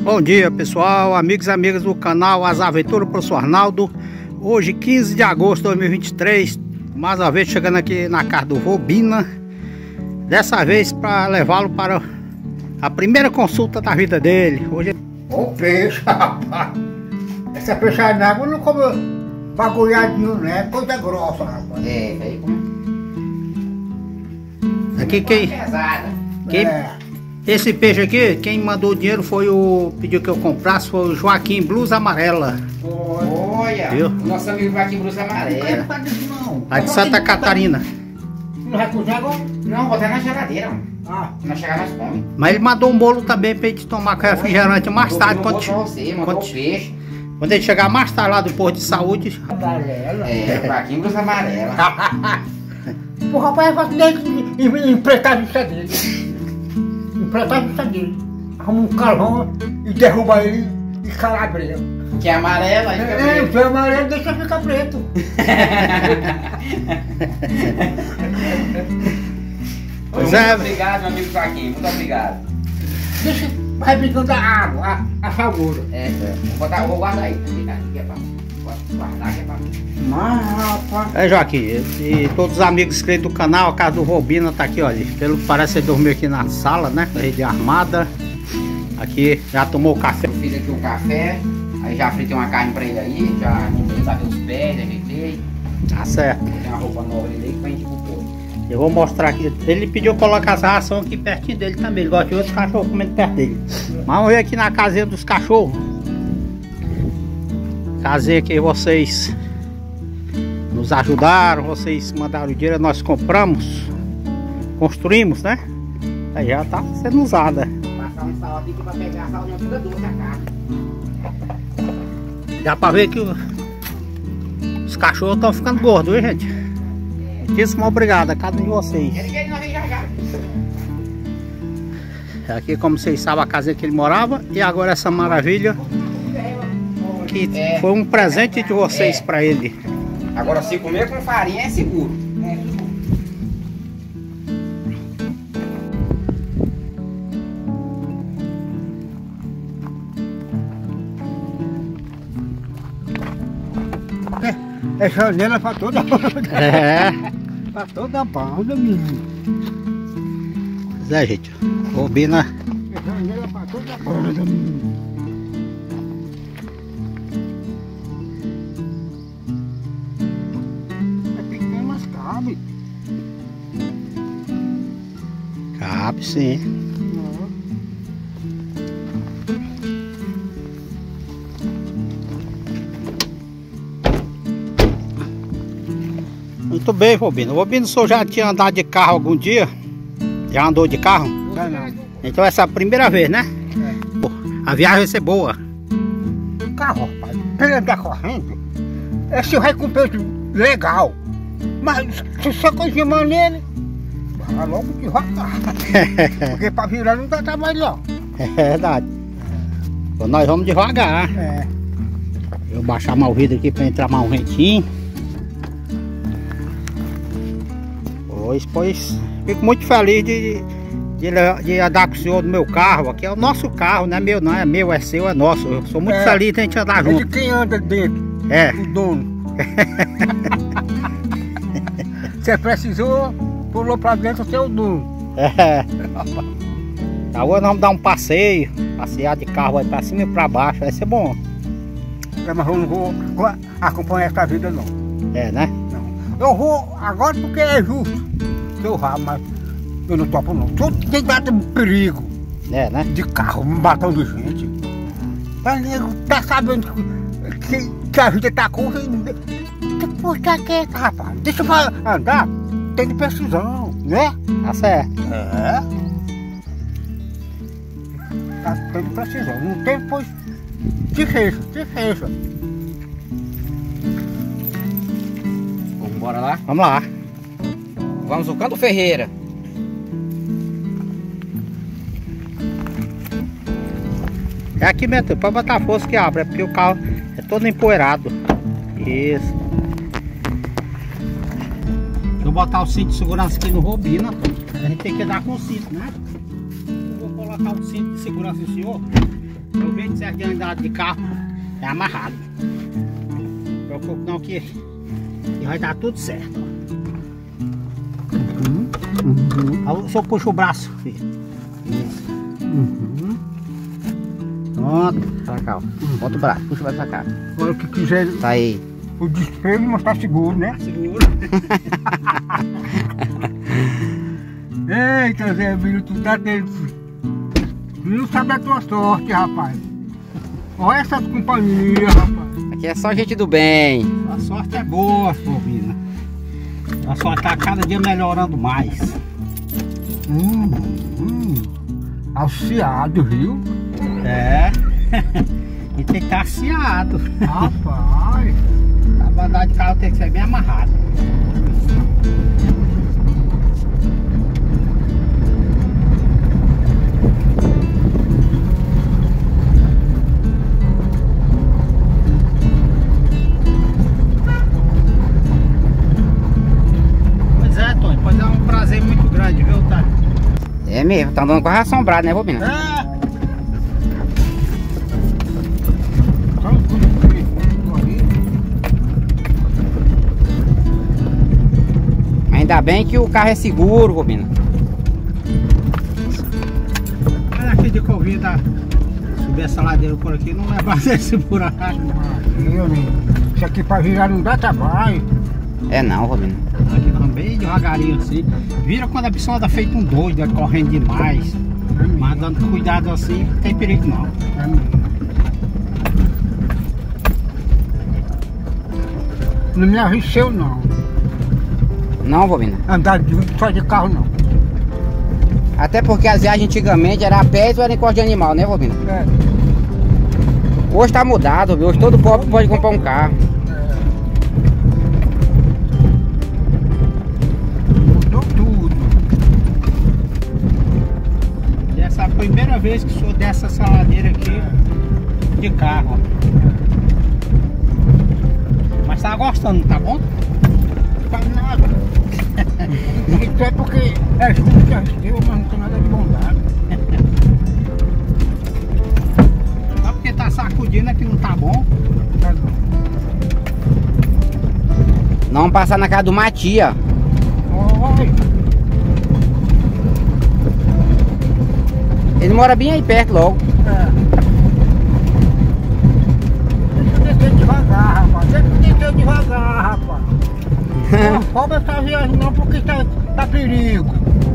Bom dia, pessoal, amigos e amigas do canal As Aventuras do Professor Arnaldo. Hoje 15 de agosto de 2023, mais uma vez chegando aqui na casa do Robina. Dessa vez para levá-lo para a primeira consulta da vida dele. Hoje Ô peixe, rapaz. Essa peixada na água não come bagulhadinho, né? Coisa grossa, rapaz. Aí aqui quem esse peixe aqui, quem mandou o dinheiro foi pediu que eu comprasse, foi o Joaquim Blusa Amarela. Olha, viu? O nosso amigo Joaquim Blusa Amarela. Lá de Santa Catarina. Não vai cozinhar agora? Não, botar na geladeira, mano. Ah. Nós chegar nós come. Mas ele mandou um bolo também pra gente tomar com refrigerante mais tarde. Mandou o peixe. Quando ele chegar mais tarde lá do posto de saúde. Amarela. Joaquim Blusa Amarela. O rapaz vai ter que emprestar a vista dele. Emprestar a vista dele. Arruma um carvão e derruba ele e calabreia. Que é amarela, aí fica preto. Se é amarelo, deixa ficar preto. Pois Muito obrigado, meu amigo Joaquim. Muito obrigado. Deixa, vai brincando a água, a salgura. Vou guardar aí. Aqui é pra guardar, aqui é pra mim. Mas, rapaz. Joaquim, e todos os amigos inscritos do canal, a casa do Robina tá aqui, olha. Pelo que parece, ele dormiu aqui na sala, né? Rede armada. Aqui, já tomou o café. Eu fiz aqui o café, aí já fritei uma carne pra ele aí, já bateu os pés, ajeitei. Tá certo. Tem uma roupa nova ali que vai gente pro povo. Eu vou mostrar aqui. Ele pediu pra colocar as rações aqui pertinho dele também. Ele gosta de outros cachorros comendo perto dele. Mas vamos ver aqui na casinha dos cachorros. Casinha que vocês nos ajudaram, vocês mandaram o dinheiro, nós compramos, construímos, né? Aí já tá sendo usada. Passar um sal aqui pra pegar a salinha toda doce a carne. Dá pra ver que os cachorros estão ficando gordos, viu, gente? Muitíssimo obrigado a cada um de vocês. Ele não vem já. Aqui, como vocês sabem, a casa que ele morava. E agora essa maravilha que foi um presente de vocês pra ele. Agora, se comer com farinha é seguro. É janela pra toda banda. Pra toda banda, menino. Pois é, gente. Robina. É janela pra toda banda, menino. É pequeno, mas cabe. Cabe sim. Muito bem, Robina. Robina, o senhor já tinha andado de carro algum dia? Já andou de carro? Não. Então essa é a primeira vez, né? A viagem vai ser boa. Carro, rapaz, pela da corrente, esse vai com peso legal. Mas se você cozinha nele, vai logo devagar. Porque pra virar não dá trabalho não. É verdade. Então nós vamos devagar. Eu baixar mais o vidro aqui para entrar mais um ventinho. Pois fico muito feliz de andar com o senhor no meu carro. Aqui é o nosso carro, não é meu, não é meu, é seu, é nosso. Eu sou muito feliz de a gente andar junto. É de quem anda dentro, o dono. Você precisou, pulou pra dentro, você é o dono. Agora nós vamos dar um passeio, passear de carro aí pra cima e pra baixo, vai ser bom. Mas eu não vou acompanhar essa vida não. É, né? Não. Eu vou agora porque é justo. Eu vá, mas eu não topo não. Tudo tem dado perigo. É, né? De carro, matando gente. Mas nego tá sabendo que a vida tá curta. Depois tá quieto, rapaz. Deixa eu andar. Tem de precisão, né? Tá certo. Tá tem de precisão. Não tem, pois. Te fecha. Vamos embora lá? Vamos lá. Vamos no Canto Ferreira. É aqui mesmo, pode botar força que abre, é porque o carro é todo empoeirado. Isso. Deixa eu botar o cinto de segurança aqui no Robina. A gente tem que dar com o cinto, né? Eu vou colocar o cinto de segurança do senhor. O jeito certo de andar de carro é amarrado. Não preocupe não que vai dar tudo certo. Aí só puxa o braço, filho. Isso. Pronto. Pra cá, ó. Bota o braço, puxa o braço pra cá. Agora o que quiser. Tá aí. O despejo, mas tá seguro, né? Segura. Eita, Zé Emílio, tu tá dentro. Não sabe a tua sorte, rapaz. Olha essas companhias, rapaz. Aqui é só gente do bem. A sorte é boa, Bobina. A sorte tá cada dia melhorando mais. Alciado, viu? É. E tem que estar aciado. Rapaz. A andar de carro tem que ser bem amarrado. Pois é, Tony, pois é um prazer muito grande, viu, tá? É mesmo, tá andando quase assombrado, né, Bobina? É. Ainda bem que o carro é seguro, Bobina. Olha aqui de Covid, subir essa ladeira por aqui, não levar esse buraco. Isso aqui pra virar não dá trabalho. É não, Bobina. Aqui não, bem devagarinho assim. Vira quando a pessoa anda feito um doido, correndo demais. Mas dando cuidado assim, não tem perigo não. Não me arrisceu não. Não, Bobina. Andar só de carro não. Até porque as viagens antigamente era a pé ou era em corte de animal, né, Bobina? É. Hoje tá mudado, viu? Hoje todo pobre pode comprar um carro. Mudou tudo. E essa é a primeira vez que o senhor desce essa ladeira aqui de carro. Mas tá gostando, tá bom? Não faz nada. Isso é porque é justo, é seu, mas não tem nada de bondade. Só porque tá sacudindo é que não tá bom. Não vamos passar na casa do Matia. Olha, Ele mora bem aí perto logo. deixa eu descer devagar, rapaz. Deixa eu descer devagar, rapaz. Não rouba essa viagem não, porque tá perigo.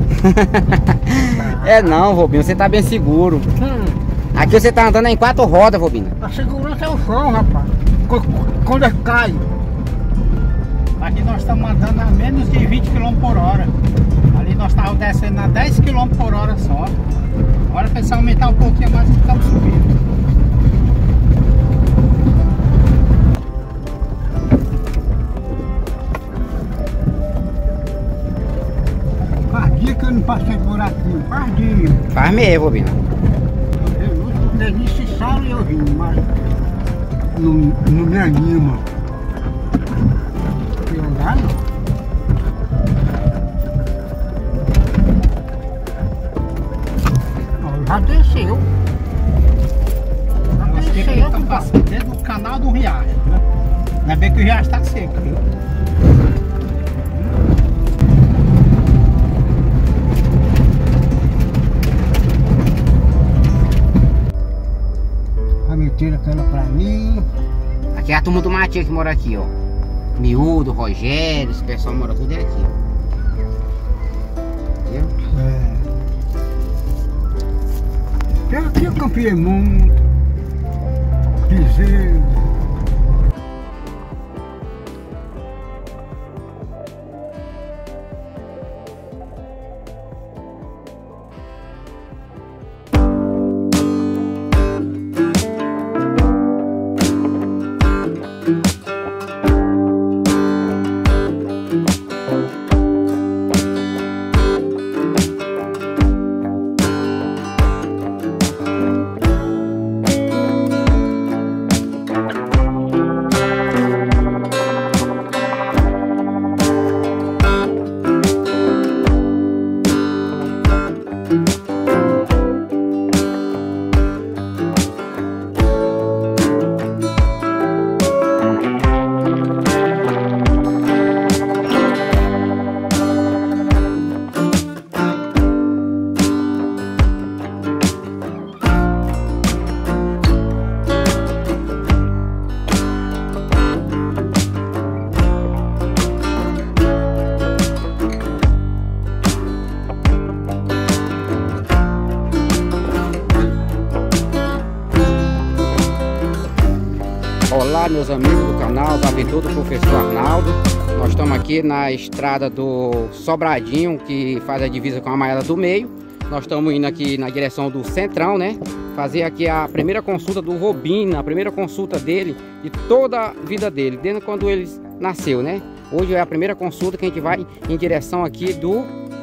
É não, Bobina, você tá bem seguro. Aqui você tá andando em 4 rodas, Bobina. A segurança é o chão, rapaz. Quando ele cai. Aqui nós estamos andando a menos de 20 km por hora. Ali nós estávamos descendo a 10 km por hora só. Agora precisa aumentar um pouquinho mais e estamos subindo. Faz dia que eu não passei por aqui. Faz dia. Faz mesmo, Bobina. Eu não se sala eu vim, mas não me anima. Se andar não. Ó, já desceu. Já Nós desceu. estamos passando dentro do canal do riacho, né? Ainda bem que o riacho está seco, viu? Tira aquela pra mim. Aqui é a turma do Matia que mora aqui, ó. Miúdo, Rogério, esse pessoal mora tudo aqui, ó. Viu? Pelo que eu confiei muito. Dizer. Olá, meus amigos do canal As Aventuras do Professor Arnaldo. Nós estamos aqui na estrada do Sobradinho, que faz a divisa com a Maiada do Meio. Nós estamos indo aqui na direção do Centrão, né? Fazer aqui a primeira consulta do Robina, a primeira consulta dele, de toda a vida dele, desde quando ele nasceu, né? Hoje é a primeira consulta que a gente vai em direção aqui do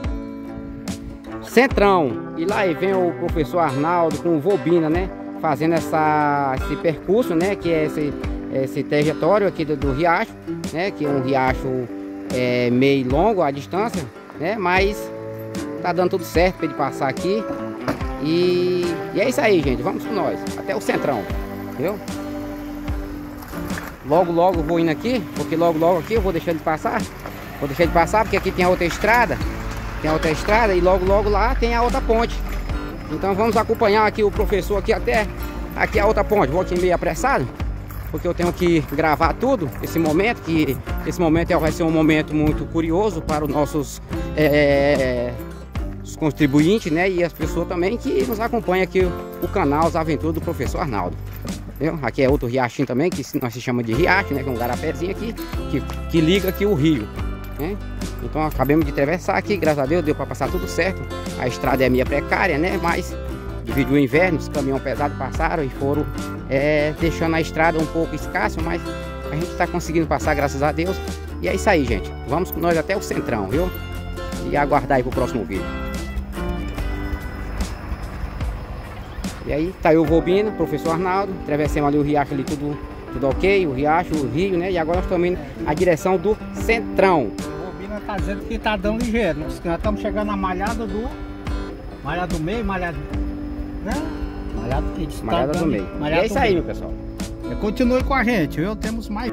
Centrão. E lá vem o professor Arnaldo com o Robina, né? Fazendo esse percurso, né? Que é esse trajetório aqui do riacho, né? Que é um riacho meio longo a distância, né? Mas tá dando tudo certo para ele passar aqui. E é isso aí, gente. Vamos com nós até o Centrão, viu? Logo vou indo aqui, porque logo aqui eu vou deixar ele passar. Vou deixar ele passar porque aqui tem a outra estrada. Tem a outra estrada e logo lá tem a outra ponte. Então vamos acompanhar aqui o professor aqui até aqui a outra ponte. Vou aqui meio apressado, porque eu tenho que gravar tudo esse momento, que esse momento vai ser um momento muito curioso para os nossos os contribuintes, né? E as pessoas também que nos acompanham aqui o canal As Aventuras do Professor Arnaldo. Entendeu? Aqui é outro riachinho também, que nós se chama de riacho, né? Que é um garapézinho aqui, que liga aqui o rio, né? Então acabamos de atravessar aqui, graças a Deus deu para passar tudo certo. A estrada é meio precária, né? Mas devido ao inverno, os caminhões pesados passaram e foram deixando a estrada um pouco escassa, mas a gente está conseguindo passar, graças a Deus. E é isso aí, gente. Vamos com nós até o Centrão, viu? E aguardar aí pro próximo vídeo. E aí tá eu, o Robina, professor Arnaldo. Atravessamos ali o riacho ali, tudo ok, o riacho, o rio, né? E agora nós estamos indo na direção do Centrão. Tá dizendo que tá dando ligeiro. Nós estamos chegando na malhada do meio, malhada, né? Malhada do meio. E é isso aí, meu pessoal. Continue com a gente, viu? Temos mais.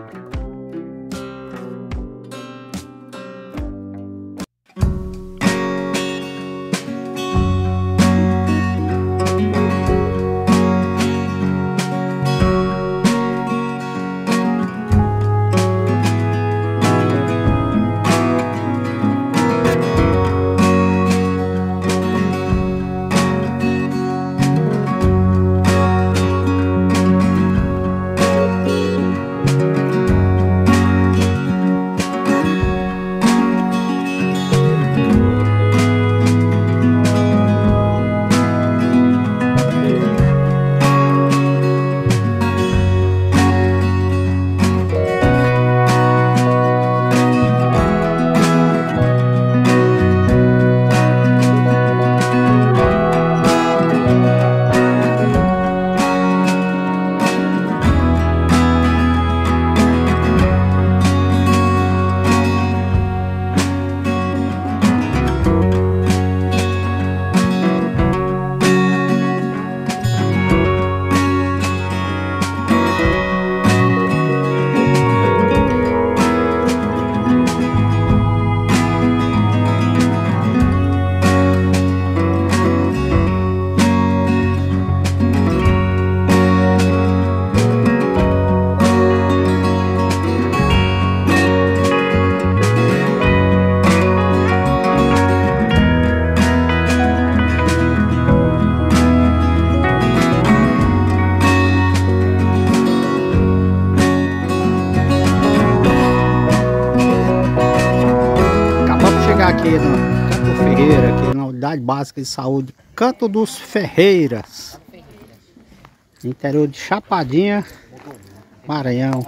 Aqui no Canto Ferreira, aqui na Unidade Básica de Saúde Canto dos Ferreiras, interior de Chapadinha, Maranhão.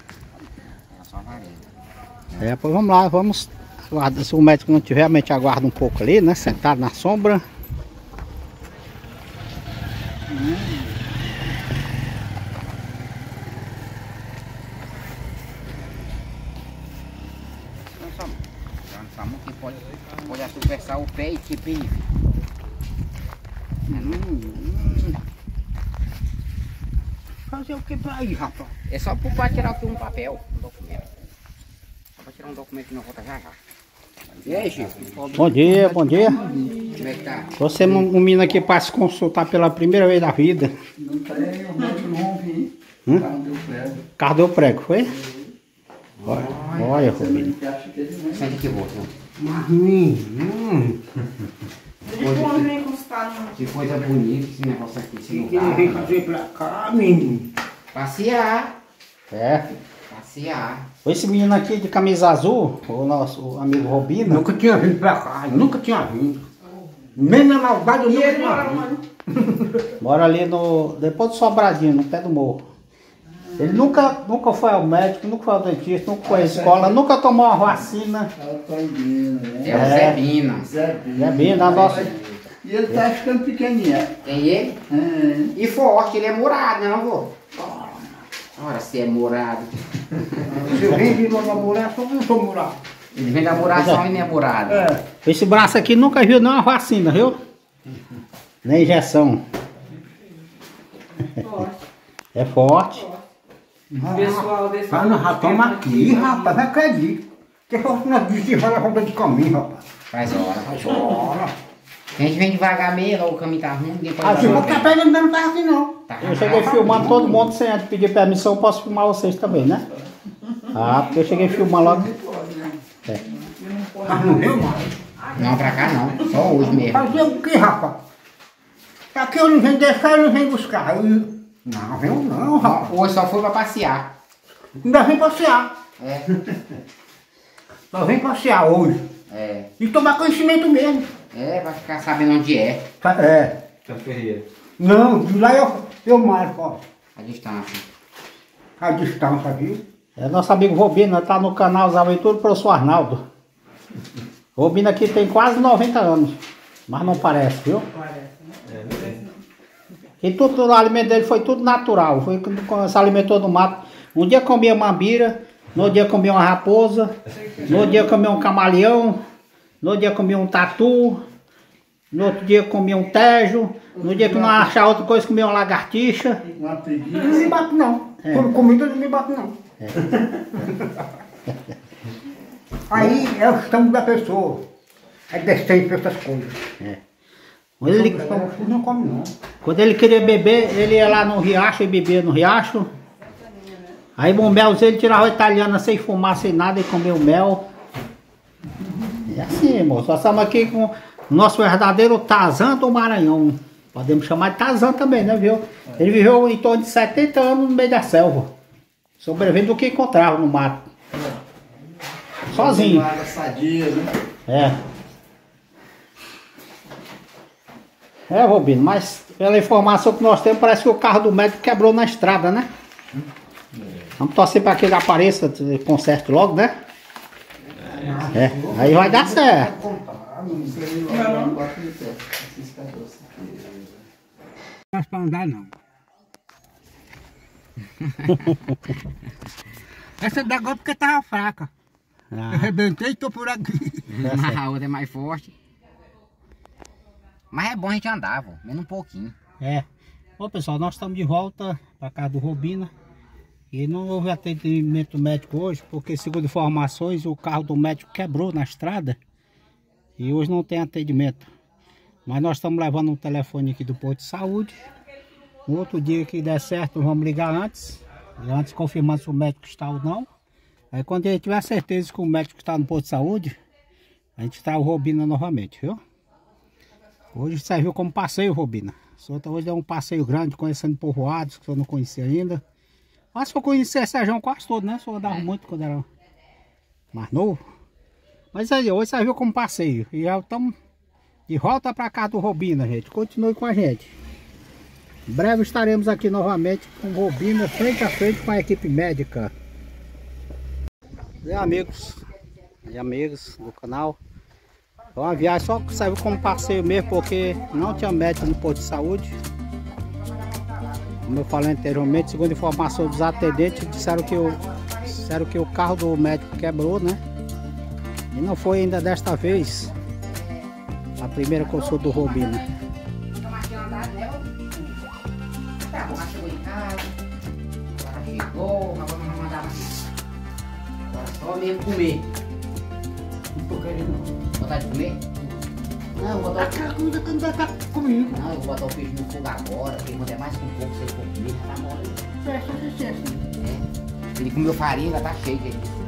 Pois vamos lá, vamos aguardar. Se o médico não tiver, a gente aguarda um pouco ali, né? Sentado na sombra. Pode atravessar o pé e que bife. Fazer o que pra aí, rapaz? É só para tirar aqui um papel, um documento. Só para tirar um documento que não volta já. E aí, Chico? Bom dia. Como é que tá? Você é um menino aqui para se consultar pela primeira vez na vida. Não tem, o médico não vi. Carro deu prego, foi? Olha, Robinho. Sente aqui, vou. Que coisa bonita esse negócio aqui, esse lugar. Vem fazer pra cá, menino. Passear. É. Passear. Esse menino aqui de camisa azul, o nosso amigo Robino. Nunca tinha vindo pra cá, nunca tinha vindo. Nem na maldade eu nunca tinha vindo. Mora ali no. Depois do Sobradinho, no pé do morro. Ele nunca foi ao médico, nunca foi ao dentista, nunca foi à escola, nunca tomou uma vacina. É o Zé Bina. É bem da nossa. E ele tá ficando pequenininho. Tem ele? E forte, ele é murado, não, vô? Ora, se é murado. Se eu vim de uma muração, eu não sou murado. Ele vem da muração e não é murado. É. Esse braço aqui nunca viu nenhuma vacina, viu? Nem injeção. É forte. Pessoal desse. Nós já estamos aqui, rapaz, não acredito. Que fosse nós desistimos na volta de caminho, rapaz. Faz hora. Mas ora. A gente vem devagar mesmo, o caminho tá ruim, ninguém pode Ah, se dar eu uma ficar pegando, não tá aqui não. Tá Eu cheguei filmando todo mundo sem antes pedir permissão, posso filmar vocês também, né? Ah, porque eu cheguei filmando logo. É. Mas não veio mais. Não, pra cá não, só hoje mesmo. Fazer o que, rapaz? Aqui eu não venho deixar, eu não venho buscar. Não, venho não, rapaz. Hoje só foi pra passear. Ainda vem passear. É, Só vem passear hoje. é, E tomar conhecimento mesmo. pra ficar sabendo onde é É. Não, de lá eu marco, ó. a distância. A distância, viu? É nosso amigo Robino, tá no canal As Aventuras do Professor Arnaldo. Robino aqui tem quase 90 anos, mas não parece, viu? E tudo o alimento dele foi tudo natural, foi quando se alimentou do mato. Um dia comia mambira, no outro dia comia uma raposa, no outro dia comia um camaleão, no outro dia comia um tatu, no outro dia comia um tejo, no dia que não achava outra coisa comia uma lagartixa. Uma Não preguiça. me bato não. É. Por comida não me bato não. Aí é o estômago da pessoa. É decente para essas coisas. Quando ele, Não come não. quando ele queria beber, ele ia lá no riacho e bebia no riacho. Aí o melzinho ele tirava a italiana sem fumar, sem nada e comia o mel. É assim, moço. Nós estamos aqui com o nosso verdadeiro Tarzan do Maranhão. Podemos chamar de Tarzan também, né, viu? Ele viveu em torno de 70 anos no meio da selva. Sobrevivendo do que encontrava no mato. Sozinho. Água sadia, né? É. É, Robino, mas pela informação que nós temos, parece que o carro do médico quebrou na estrada, né? Vamos torcer para que ele apareça, conserte logo, né? É, aí vai dar certo. Não sei, não bota no pé. Esses caroços. Não é pra andar não. Essa da agora porque tava fraca. Eu Ah, arrebentei e tô por aqui. A outra é mais forte. Mas é bom a gente andar, vô, menos um pouquinho. é. Bom, pessoal, nós estamos de volta para casa do Robino. E não houve atendimento médico hoje, porque segundo informações, o carro do médico quebrou na estrada. E hoje não tem atendimento. Mas nós estamos levando um telefone aqui do posto de saúde. No outro dia que der certo, vamos ligar antes. E antes confirmando se o médico está ou não. Aí quando a gente tiver certeza que o médico está no posto de saúde, a gente está o Robina novamente, viu? Hoje serviu como passeio, Robina. Hoje é um passeio grande, conhecendo povoados que eu não conhecia ainda. Acho que eu conheci Sérgio quase todo, né? Só andava muito quando era mais novo. Mas aí, hoje serviu como passeio. E já estamos de volta para casa do Robina, gente. Continue com a gente. Em breve estaremos aqui novamente com o Robina, frente a frente com a equipe médica. E amigos do canal. É uma viagem só que serve como passeio mesmo, porque não tinha médico no posto de saúde. Como eu falei anteriormente, segundo informação dos atendentes, disseram que o carro do médico quebrou, né? E não foi ainda desta vez a primeira consulta do Robino. Tá, agora chegou em casa. Agora chegou, mas vamos mandar mais. Agora só mesmo comer. Não tô querendo Vontade de comer? Não, eu vou botar aquela comida que não deve estar comigo. Não, eu vou botar o peixe no fogo agora, porque quando é mais que um pouco, se ele for comer, já tá mole. Peça licença. É. Ele comeu farinha, ainda tá cheio, gente.